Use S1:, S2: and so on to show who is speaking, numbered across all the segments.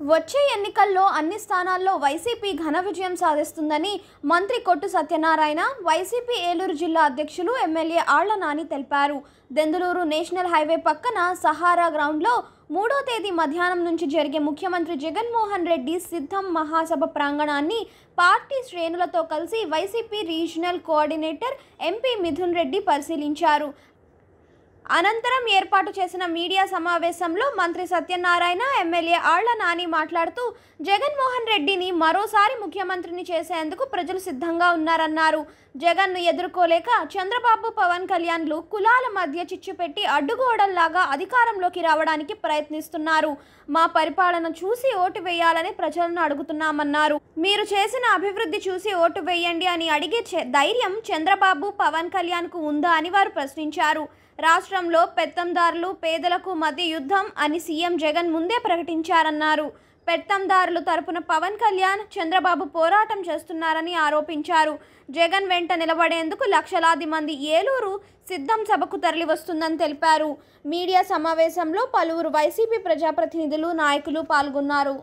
S1: వచ్చే ఎన్నికల్లో అన్ని స్థానాల్లో వైసీపీ ఘన విజయం సాధిస్తుందని మంత్రి కొట్టు సత్యనారాయణ, వైసీపీ ఏలూరు జిల్లా అధ్యక్షులు ఎమ్మెల్యే ఆళ్ల నాని తెలిపారు. దెందులూరు నేషనల్ హైవే పక్కన సహారా గ్రౌండ్లో 3వ తేదీ మధ్యాహ్నం నుంచి జరిగే ముఖ్యమంత్రి జగన్మోహన్ రెడ్డి సిద్ధం మహాసభ ప్రాంగణాన్ని పార్టీ శ్రేణులతో కలిసి YCP regional coordinator MP Mithun Reddy పరిశీలించారు. అనంతరం ఏర్పాటు చేసిన మీడియా సమావేశంలో మంత్రి సత్యనారాయణ, ఎమ్మెల్యే ఆళ్ల నాని మాట్లాడుతూ జగన్మోహన్ రెడ్డిని మరోసారి ముఖ్యమంత్రిని చేసేందుకు ప్రజలు సిద్ధంగా ఉన్నారన్నారు. జగన్ను ఎదుర్కోలేక చంద్రబాబు, పవన్ కళ్యాణ్లు కులాల మధ్య చిచ్చుపెట్టి అడ్డుగోడల్లాగా అధికారంలోకి రావడానికి ప్రయత్నిస్తున్నారు. మా పరిపాలన చూసి ఓటు వేయాలని ప్రజలను అడుగుతున్నామన్నారు. మీరు చేసిన అభివృద్ధి చూసి ఓటు వేయండి అని అడిగే ధైర్యం చంద్రబాబు, పవన్ కళ్యాణ్కు ఉందా అని వారు ప్రశ్నించారు. రాష్ట్రంలో పెత్తందారులు, పేదలకు మధ్య యుద్ధం అని సీఎం జగన్ ముందే ప్రకటించారన్నారు. పెత్తందారులు తరపున పవన్ కళ్యాణ్, చంద్రబాబు పోరాటం చేస్తున్నారని ఆరోపించారు. జగన్ వెంట నిలబడేందుకు లక్షలాది మంది ఏలూరు సిద్ధం సభకు తరలి వస్తుందని తెలిపారు. మీడియా సమావేశంలో పలువురు వైసీపీ ప్రజాప్రతినిధులు, నాయకులు పాల్గొన్నారు.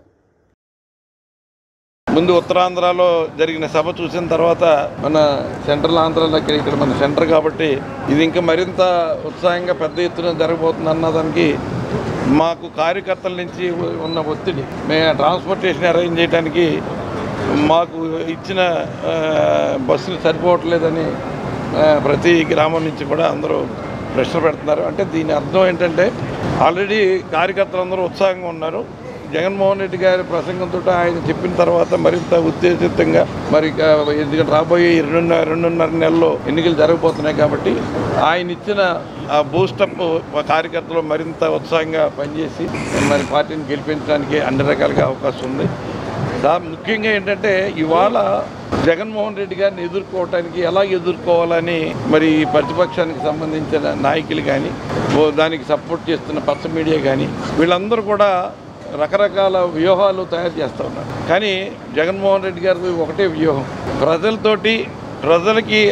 S2: ముందు ఉత్తరాంధ్రలో జరిగిన సభ చూసిన తర్వాత మన సెంట్రల్ ఆంధ్రాలో ఇక్కడ మన సెంటర్ కాబట్టి ఇది ఇంకా మరింత ఉత్సాహంగా పెద్ద ఎత్తున జరగబోతుంది అన్నదానికి మాకు కార్యకర్తల నుంచి ఉన్న ఒత్తిడి, మేము ట్రాన్స్పోర్టేషన్ అరేంజ్ చేయడానికి మాకు ఇచ్చిన బస్సులు సరిపోవట్లేదని ప్రతి గ్రామం నుంచి కూడా అందరూ ప్రశ్న పెడుతున్నారు. అంటే దీని అర్థం ఏంటంటే ఆల్రెడీ కార్యకర్తలు ఉత్సాహంగా ఉన్నారు. జగన్మోహన్ రెడ్డి గారి ప్రసంగంతో ఆయన చెప్పిన తర్వాత మరింత ఉత్తేజితంగా మరి ఎందుకంటే రాబోయే 2.5 నెలల్లో ఎన్నికలు జరగబోతున్నాయి కాబట్టి ఆయన ఇచ్చిన ఆ బూస్టప్ కార్యకర్తలు మరింత ఉత్సాహంగా పనిచేసి మరి పార్టీని గెలిపించడానికి అన్ని రకాలుగా అవకాశం ఉంది. ముఖ్యంగా ఏంటంటే ఇవాళ జగన్మోహన్ రెడ్డి గారిని ఎదుర్కోవటానికి ఎలా ఎదుర్కోవాలని మరి ప్రతిపక్షానికి సంబంధించిన నాయకులు కానీ దానికి సపోర్ట్ చేస్తున్న పచ్చ మీడియా కానీ వీళ్ళందరూ కూడా రకరకాల వ్యూహాలు తయారు చేస్తూ ఉన్నారు. కానీ జగన్మోహన్ రెడ్డి గారికి ఒకటే వ్యూహం, ప్రజలకి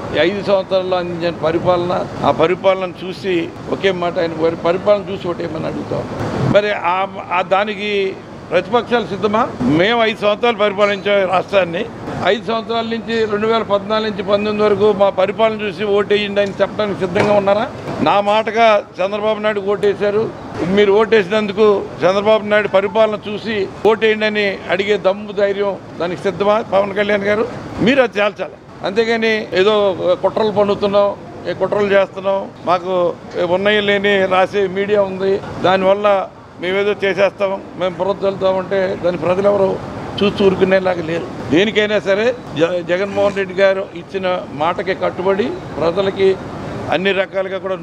S2: 5 సంవత్సరాల్లో అందించిన పరిపాలన, ఆ పరిపాలన చూసి ఒకే మాట ఆయన పరిపాలన చూసి ఒకటేమని అడుగుతాం. మరి దానికి ప్రతిపక్షాలు సిద్ధమా? మేము 5 సంవత్సరాలు పరిపాలించే రాష్ట్రాన్ని, 5 సంవత్సరాల నుంచి 2014 నుంచి 2019 వరకు మా పరిపాలన చూసి ఓటేయండి అని చెప్పడానికి సిద్ధంగా ఉన్నారా? నా మాటగా చంద్రబాబు నాయుడు ఓటేశారు. మీరు ఓటేసినందుకు చంద్రబాబు నాయుడు పరిపాలన చూసి ఓటేయండి అని అడిగే దమ్ము, ధైర్యం దానికి సిద్ధమా పవన్ కళ్యాణ్ గారు? మీరు అది తేల్చాలి. అంతేగాని ఏదో కుట్రలు పన్నుతున్నాం, కుట్రలు చేస్తున్నాం, మాకు ఉన్నాయి లేని రాసే మీడియా ఉంది, దానివల్ల మేమేదో చేసేస్తాం, మేము పురత్తు వెళ్తామంటే దాని ప్రజలు ఎవరు చూసి ఊరుకునేలాగా లేరు. దేనికైనా సరే జగన్మోహన్ రెడ్డి గారు ఇచ్చిన మాటకి కట్టుబడి ప్రజలకి అన్ని రకాలుగా కూడా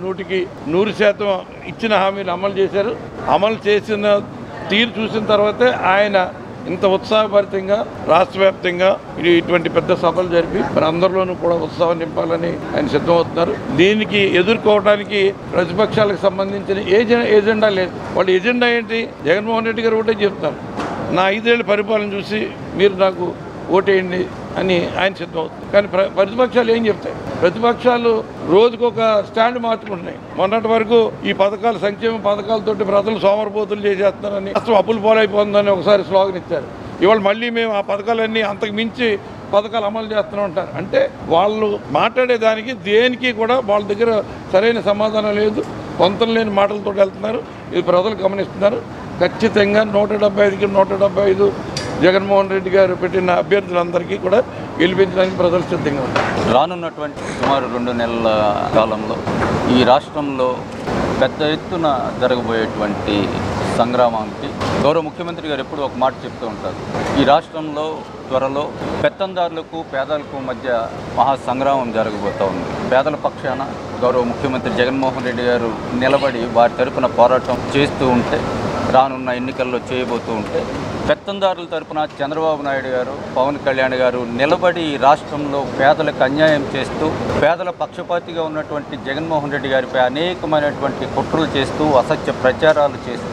S2: 100% ఇచ్చిన హామీలు అమలు చేశారు. అమలు చేసిన తీరు చూసిన తర్వాతే ఆయన ఇంత ఉత్సాహభరితంగా రాష్ట్ర వ్యాప్తంగా ఇటువంటి పెద్ద సభలు జరిపి మరి అందరిలోనూ కూడా ఉత్సాహం నింపాలని ఆయన సిద్ధమవుతున్నారు. దీనికి ఎదుర్కోవడానికి ప్రతిపక్షాలకు సంబంధించిన ఏజెండా లేదు. వాళ్ళ ఎజెండా ఏంటి? జగన్మోహన్ రెడ్డి గారు ఒకటే చెప్తారు, నా 5 ఏళ్ళ పరిపాలన చూసి మీరు నాకు ఓటేయండి అని ఆయన సిద్ధమవుతుంది. కానీ ప్రతిపక్షాలు ఏం చెప్తాయి? ప్రతిపక్షాలు రోజుకొక స్టాండ్ మార్చుకుంటున్నాయి. మొన్నటి వరకు ఈ పథకాలు, సంక్షేమ పథకాలతోటి ప్రజలు సోమరపోతులు చేసేస్తున్నారని, రాష్ట్రం అప్పులు పోలైపోతుందని ఒకసారి స్లోగన్ ఇచ్చారు. ఇవాళ మళ్ళీ మేము ఆ పథకాలన్నీ అంతకు మించి పథకాలు అమలు చేస్తూనే ఉంటారు. అంటే వాళ్ళు మాట్లాడేదానికి దేనికి కూడా వాళ్ళ దగ్గర సరైన సమాధానం లేదు, పొంతం లేని మాటలతో వెళ్తున్నారు. ఇది ప్రజలు గమనిస్తున్నారు. ఖచ్చితంగా 175కి 175 జగన్మోహన్ రెడ్డి గారు పెట్టిన అభ్యర్థులందరికీ కూడా గెలిపించడానికి ప్రజలు సిద్ధంగా ఉన్నారు.
S3: రానున్నటువంటి సుమారు 2 నెలల కాలంలో ఈ రాష్ట్రంలో పెద్ద ఎత్తున జరగబోయేటువంటి సంగ్రామానికి గౌరవ ముఖ్యమంత్రి గారు ఎప్పుడు ఒక మాట చెప్తూ ఉంటారు. ఈ రాష్ట్రంలో త్వరలో పెత్తందారులకు, పేదలకు మధ్య మహా సంగ్రామం జరగబోతూ ఉంది. పేదల పక్షాన గౌరవ ముఖ్యమంత్రి జగన్మోహన్ రెడ్డి గారు నిలబడి వారి తరపున పోరాటం చేస్తూ ఉంటే, రానున్న ఎన్నికల్లో చేయబోతూ ఉంటే, పెత్తందారుల తరపున చంద్రబాబు నాయుడు గారు, పవన్ కళ్యాణ్ గారు నిలబడి రాష్ట్రంలో పేదలకు అన్యాయం చేస్తూ, పేదల పక్షపాతిగా ఉన్నటువంటి జగన్మోహన్ రెడ్డి గారిపై అనేకమైనటువంటి కుట్రలు చేస్తూ, అసత్య ప్రచారాలు చేస్తూ,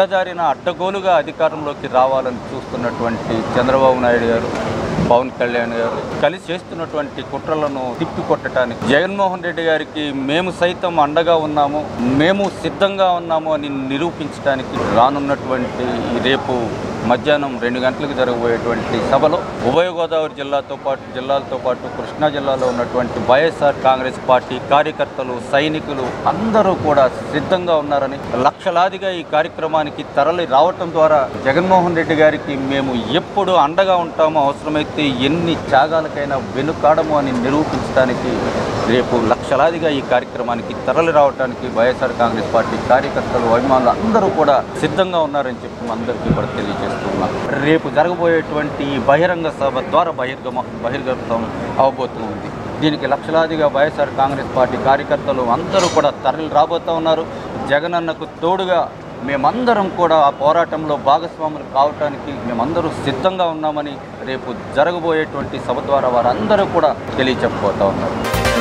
S3: అడ్డగోలుగా అధికారంలోకి రావాలని చూస్తున్నటువంటి చంద్రబాబు నాయుడు గారు, పవన్ కళ్యాణ్ గారు కలిసి చేస్తున్నటువంటి కుట్రలను తిప్పికొట్టడానికి జగన్మోహన్ రెడ్డి గారికి మేము సైతం అండగా ఉన్నాము, మేము సిద్ధంగా ఉన్నాము అని నిరూపించడానికి రానున్నటువంటి రేపు మధ్యాహ్నం 2 గంటలకు జరగబోయేటువంటి సభలో ఉభయ గోదావరి జిల్లాలతో పాటు కృష్ణా జిల్లాలో ఉన్నటువంటి వైఎస్ఆర్ కాంగ్రెస్ పార్టీ కార్యకర్తలు, సైనికులు అందరూ కూడా సిద్ధంగా ఉన్నారని, లక్షలాదిగా ఈ కార్యక్రమానికి తరలి రావటం ద్వారా జగన్మోహన్ రెడ్డి గారికి మేము ఎప్పుడు అండగా ఉంటామో, అవసరమైతే ఎన్ని త్యాగాలకైనా వెనుకాడము అని నిరూపించడానికి రేపు లక్షలాదిగా ఈ కార్యక్రమానికి తరలి రావడానికి వైఎస్ఆర్ కాంగ్రెస్ పార్టీ కార్యకర్తలు, అభిమానులు అందరూ కూడా సిద్ధంగా ఉన్నారని చెప్పి అందరికీ కూడా తెలియజేస్తున్నాం. రేపు జరగబోయేటువంటి బహిరంగ సభ ద్వారా బహిర్గతం అవబోతుంది. దీనికి లక్షలాదిగా వైఎస్ఆర్ కాంగ్రెస్ పార్టీ కార్యకర్తలు అందరూ కూడా తరలి రాబోతూ ఉన్నారు. జగనన్నకు తోడుగా మేమందరం కూడా ఆ పోరాటంలో భాగస్వాములు కావటానికి మేమందరూ సిద్ధంగా ఉన్నామని రేపు జరగబోయేటువంటి సభ ద్వారా వారందరూ కూడా తెలియచెప్పబోతూ ఉన్నారు.